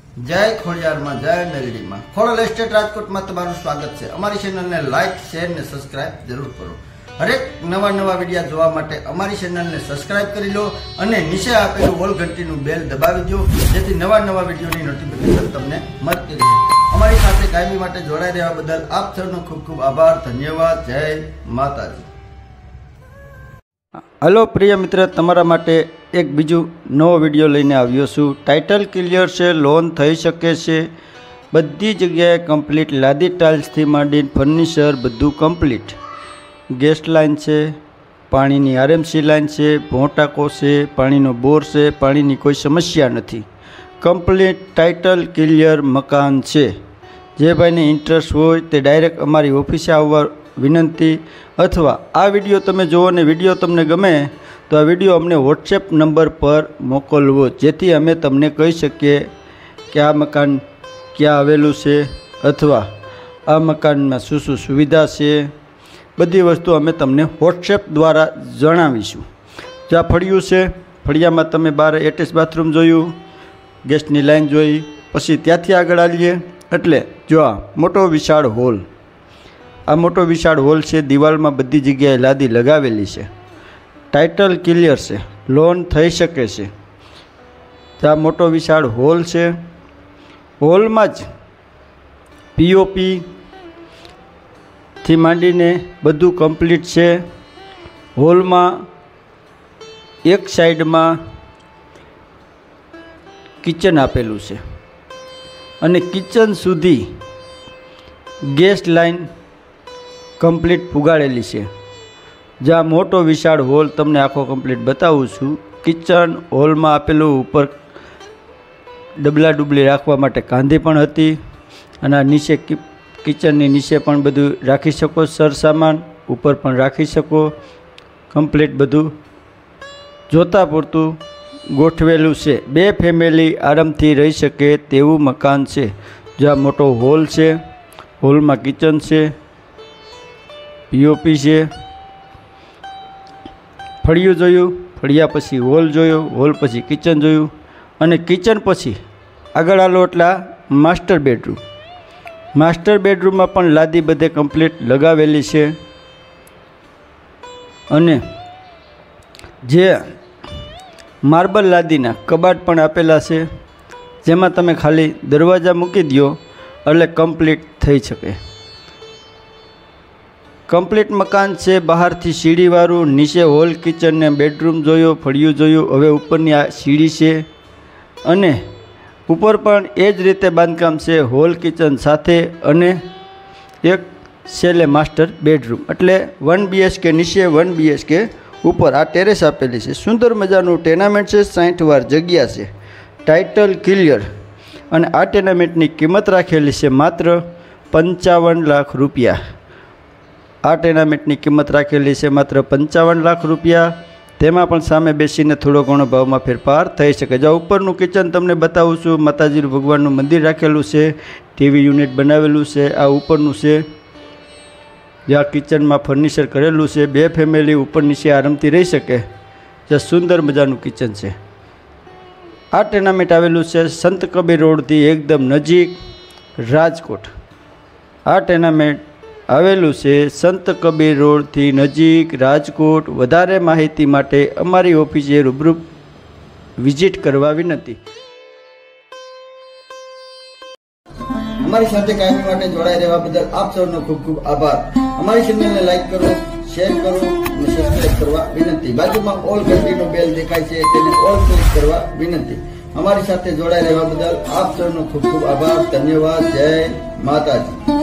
જય ખોડિયારમાં, જય મેલડીમાં, ખોડલ એસ્ટેટ રાજકોટમાં તમારું સ્વાગત છે। અમારી ચેનલને લાઈક, શેર ને સબસ્ક્રાઇબ જરૂર કરો। હરેક નવા વિડીયો જોવા માટે અમારી ચેનલને સબસ્ક્રાઇબ કરી લો અને નીચે આપેલું ઓલ ઘંટીનું બેલ દબાવી દો, જેથી નવા વિડીયોની નોટિફિકેશન તમને મળતી રહે। અમારી સાથે કાયમી માટે જોડાઈ રહેવા બદલ આપ સૌનો ખૂબ ખૂબ આભાર, ધન્યવાદ। જય માતાજી। હલો પ્રિય મિત્ર, તમારા માટે એક બીજું નવો વિડીયો લઈને આવ્યો છું। ટાઇટલ ક્લિયર છે, લોન થઈ શકે છે, બધી જગ્યાએ કમ્પ્લીટ, લાદી ટાઇલ્સથી માંડીને ફર્નિચર બધું કમ્પ્લીટ, ગેસ લાઇન છે, પાણીની આરએમસી લાઇન છે, ભોંટાકો છે, પાણીનો બોર છે, પાણીની કોઈ સમસ્યા નથી, કમ્પ્લીટ ટાઇટલ ક્લિયર મકાન છે। જે ભાઈને ઇન્ટરેસ્ટ હોય તે ડાયરેક્ટ અમારી ઓફિસે આવવા વિનંતી, અથવા આ વિડીયો તમે જુઓ ને વિડીયો તમને ગમે તો આ વિડીયો અમને વોટ્સએપ નંબર પર મોકલવો, જેથી અમે તમને કહી શકીએ કે આ મકાન ક્યાં આવેલું છે અથવા આ મકાનમાં શું શું સુવિધા છે। બધી વસ્તુ અમે તમને વોટ્સએપ દ્વારા જણાવીશું। જ્યાં ફળિયું છે, ફળિયામાં તમે બહાર એટેચ બાથરૂમ જોયું, ગેસની લાઈન જોઈ, પછી ત્યાંથી આગળ આવીએ એટલે જો આ મોટો વિશાળ હોલ, આ મોટો વિશાળ હોલ છે, દિવાલમાં બધી જગ્યાએ લાદી લગાવેલી છે, ટાઇટલ ક્લિયર છે, લોન થઈ શકે છે। ત્યાં મોટો વિશાળ હોલ છે, હોલમાં જ પીઓપી થી માંડીને બધું કમ્પ્લીટ છે। હોલમાં એક સાઈડમાં કિચન આપેલું છે અને કિચન સુધી ગેસ લાઈન કમ્પ્લીટ પુગાડેલી છે। જ્યાં મોટો વિશાળ હોલ તમને આખો કમ્પ્લીટ બતાવું છું। કિચન હોલમાં આપેલું ઉપર ડબલા ડુબલી રાખવા માટે કાંધી પણ હતી, અને આ નીચે કિચનની નીચે પણ બધું રાખી શકો, સરસામાન ઉપર પણ રાખી શકો, કમ્પ્લીટ બધું જોતા પૂરતું ગોઠવેલું છે। બે ફેમિલી આરામથી રહી શકે તેવું મકાન છે। જ્યાં મોટો હોલ છે, હોલમાં કિચન છે, પીઓપી છે, ફળિયું જોયું, ફળિયા પછી હોલ જોયો, હોલ પછી કિચન જોયું, અને કિચન પછી આગળ આલો એટલે માસ્ટર બેડરૂમ, માસ્ટર બેડરૂમમાં પણ લાદી બધે કમ્પ્લીટ લગાવેલી છે, અને જે માર્બલ લાદીના કબાટ પણ આપેલા છે, જેમાં તમે ખાલી દરવાજા મૂકી દો એટલે કમ્પ્લીટ થઈ શકે। કમ્પ્લીટ મકાન છે, બહારથી સીડીવાળું, નીચે હોલ, કિચન ને બેડરૂમ જોયો, ફળિયું જોયું, હવે ઉપરની આ સીડી છે, અને ઉપર પણ એ જ રીતે બાંધકામ છે, હોલ કિચન સાથે, અને એક છેલ્લે માસ્ટર બેડરૂમ, એટલે 1 BHK નીચે 1 BHK ઉપર આ ટેરેસ આપેલી છે। સુંદર મજાનું ટેનામેન્ટ છે, 60 વાર જગ્યા છે, ટાઇટલ ક્લિયર, અને આ ટેનામેન્ટની કિંમત રાખેલી છે માત્ર 55 લાખ રૂપિયા। આ ટેનામેન્ટની કિંમત રાખેલી છે માત્ર 55 લાખ રૂપિયા। તેમાં પણ સામે બેસીને થોડો ઘણો ભાવમાં ફેરફાર થઈ શકે। જો ઉપરનું કિચન તમને બતાવું છું, માતાજી ભગવાનનું મંદિર રાખેલું છે, ટીવી યુનિટ બનાવેલું છે, આ ઉપરનું છે, જ્યાં કિચનમાં ફર્નિચર કરેલું છે, બે ફેમિલી ઉપર નીચે આરામથી રહી શકે, જ્યાં સુંદર મજાનું કિચન છે। આ ટેનામેન્ટ આવેલું છે સંત કબીર રોડથી એકદમ નજીક, રાજકોટ। આ ટેનામેન્ટ આવેલું છે સંત કબીર રોડથી નજીક, રાજકોટ। વધારે માહિતી માટે અમારી ઓફિસે રૂબરૂ વિઝિટ કરવા વિનંતી। અમારી સાથે કાયમી માટે જોડાઈ રહેવા બદલ આપ સૌનો ખૂબ ખૂબ આભાર। અમારી ચેનલને લાઈક કરો, શેર કરો અને સબસ્ક્રાઇબ કરવા વિનંતી। બાજુમાં ઓલ ઘંટીનો બેલ દેખાય છે, તેને ઓલ ક્લિક કરવા વિનંતી। અમારી સાથે જોડાઈ રહેવા બદલ આપ સૌનો ખૂબ ખૂબ આભાર, ધન્યવાદ। જય માતાજી।